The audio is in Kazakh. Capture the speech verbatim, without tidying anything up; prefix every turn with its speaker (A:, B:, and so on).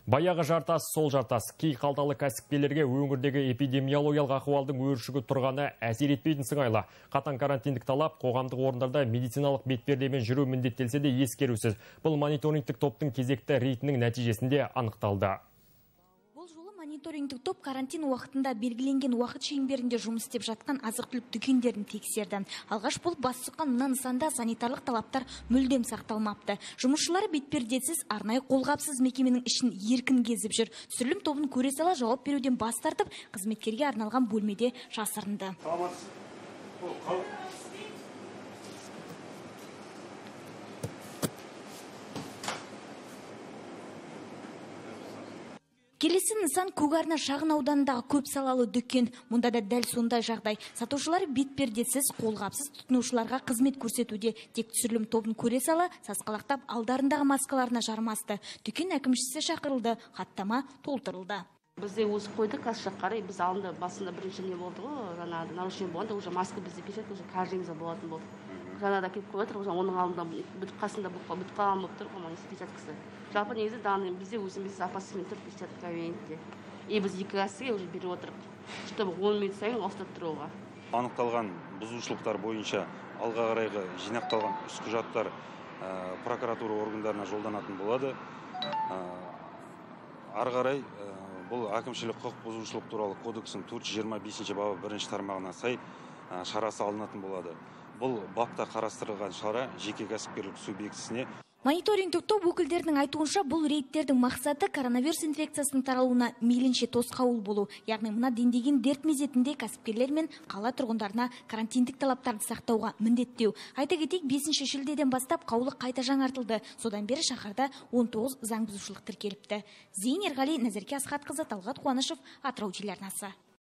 A: Баяғы жартас, сол жартас. Кей қалталы кәсіпкерлерге өңірдегі эпидемиологиялық ахуалдың өршігі тұрғаны әсер етпейтін сыңайлы. Қатаң карантиндік талап қоғамдық орындарда медициналық бетпердемен жүру міндеттелсе де ескерусіз. Бұл мониторингтік топтың кезекті рейтінің нәтижесінде анықталды.
B: Мониторингтік топ карантин уақытында белгіленген уақыт шеңберінде жұмыс істеп жатқан азық-түлік дүкендерін тексерді. Алғаш болып бас сұққан мына нысанда санитарлық талаптар мүлдем сақталмапты. Жұмысшылары бетпердесіз, арнайы қолғапсыз мекеменің ішін еркін кезіп жүр. Түсірілім тобын көре сала жауап беруден бас тартып, қызметкерге арналған бөлмеде жасырынды. Келесі нысан Көкарна шағын ауданындағы көп салалы дүкен. Мұнда да дәл сондай жағдай. Сатушылар бетпердесіз, қолғапсыз тұтынушыларға қызмет көрсетуде. Тек түсірілім тобын көре сала, сасқалақтап алдарындағы маскаларына жармасты. Дүкен әкімшісі шақырылды, хаттама толтырылды.
C: Бізде өзі қойды касса қарай, біз алында басында бірінші не болды ғой, жаңағы нарушение болғанда, уже маска бізде печатка уже каждыйымызда болатын болды. Жаңада келіп қойып отыр, оның алдында бүтіп қасында бүтіп қалған болып тұр, оның печаткасы. Жалпы негізі данный бізде өзіміз запасымен тұр печатка венте. И біз екі кассаға уже беріп отырық, чтобы он минут сайын ұстап тұруға.
D: Анықталған бұзушылықтар бойынша алға қарайғы жинақталған іс құжаттар прокуратура органдарына жолданатын болады. Ары қарай бұл әкімшілік құқық бұзушылық туралы кодексінің төрт жүз жиырма бесінші бабы бірінші тармағына сай шарасы алынатын болады. Бұл бапта қарастырылған шара жеке кәсіпкерлік субъектісіне.
B: Мониторингтік топ өкілдерінің айтуынша, бұл рейдтердің мақсаты коронавирус инфекциясының таралуына мейлінше тосқауыл болу. Яғни мына дендеген дерт мезетінде кәсіпкерлер мен қала тұрғындарына карантиндік талаптарды сақтауға міндеттеу. Айта кетейік, бесінші шілдеден бастап қаулы қайта жаңартылды. Содан бері шаһарда он тоғыз заң бұзушылық тіркеліпті. Зейін Ерғали, Назерке Асхатқызы, Талғат Қуанышев, Атырау телеарнасы.